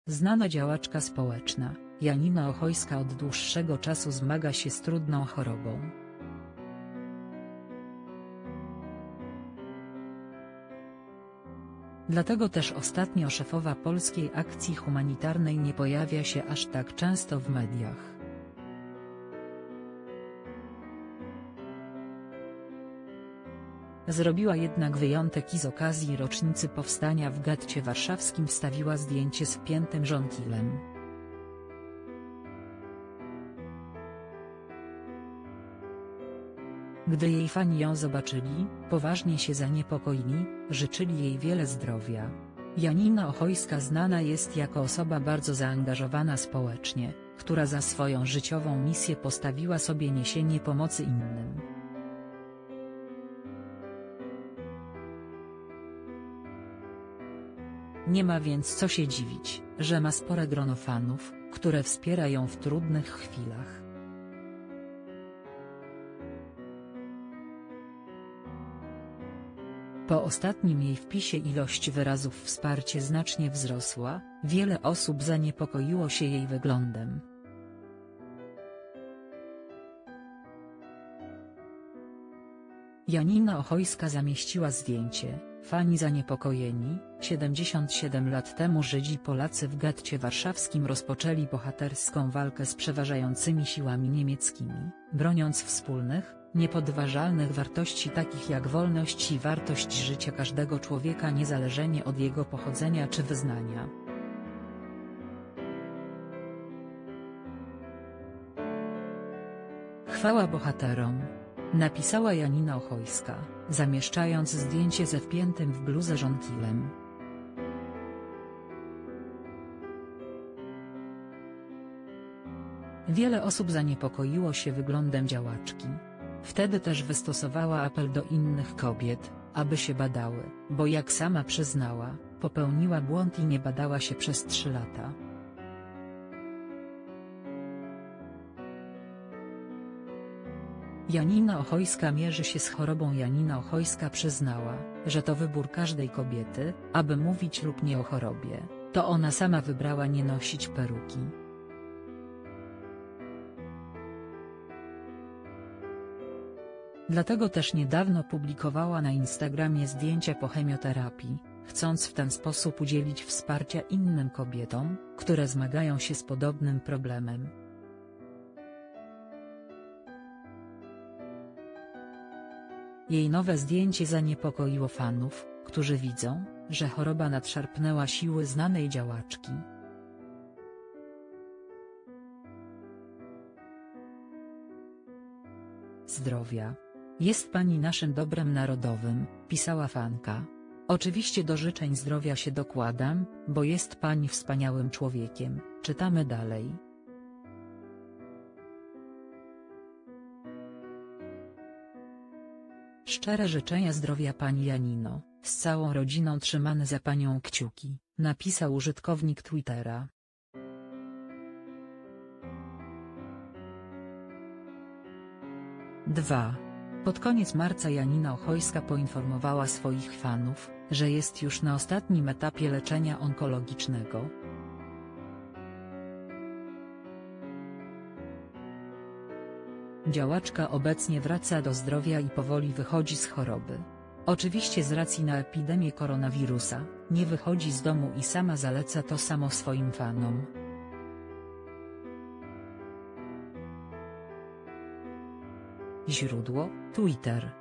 Znana działaczka społeczna, Janina Ochojska od dłuższego czasu zmaga się z trudną chorobą. Dlatego też ostatnio szefowa polskiej akcji humanitarnej nie pojawia się aż tak często w mediach. Zrobiła jednak wyjątek i z okazji rocznicy powstania w getcie warszawskim wstawiła zdjęcie z wpiętym żonkilem. Gdy jej fani ją zobaczyli, poważnie się zaniepokoili, życzyli jej wiele zdrowia. Janina Ochojska znana jest jako osoba bardzo zaangażowana społecznie, która za swoją życiową misję postawiła sobie niesienie pomocy innym. Nie ma więc co się dziwić, że ma spore grono fanów, które wspiera ją w trudnych chwilach. Po ostatnim jej wpisie ilość wyrazów wsparcia znacznie wzrosła, wiele osób zaniepokoiło się jej wyglądem. Janina Ochojska zamieściła zdjęcie. Fani zaniepokojeni. 77 lat temu Żydzi Polacy w getcie warszawskim rozpoczęli bohaterską walkę z przeważającymi siłami niemieckimi, broniąc wspólnych, niepodważalnych wartości takich jak wolność i wartość życia każdego człowieka niezależnie od jego pochodzenia czy wyznania. Chwała bohaterom! Napisała Janina Ochojska, zamieszczając zdjęcie ze wpiętym w bluzę żonkilem. Wiele osób zaniepokoiło się wyglądem działaczki. Wtedy też wystosowała apel do innych kobiet, aby się badały, bo jak sama przyznała, popełniła błąd i nie badała się przez 3 lata. Janina Ochojska mierzy się z chorobą. Janina Ochojska przyznała, że to wybór każdej kobiety, aby mówić lub nie o chorobie, to ona sama wybrała nie nosić peruki. Dlatego też niedawno publikowała na Instagramie zdjęcia po chemioterapii, chcąc w ten sposób udzielić wsparcia innym kobietom, które zmagają się z podobnym problemem. Jej nowe zdjęcie zaniepokoiło fanów, którzy widzą, że choroba nadszarpnęła siły znanej działaczki. Zdrowia. Jest pani naszym dobrem narodowym, pisała fanka. Oczywiście do życzeń zdrowia się dokładam, bo jest pani wspaniałym człowiekiem, czytamy dalej. Szczere życzenia zdrowia pani Janino, z całą rodziną trzymamy za panią kciuki, napisał użytkownik Twittera. Pod koniec marca Janina Ochojska poinformowała swoich fanów, że jest już na ostatnim etapie leczenia onkologicznego. Działaczka obecnie wraca do zdrowia i powoli wychodzi z choroby. Oczywiście z racji na epidemię koronawirusa, nie wychodzi z domu i sama zaleca to samo swoim fanom. Źródło: Twitter.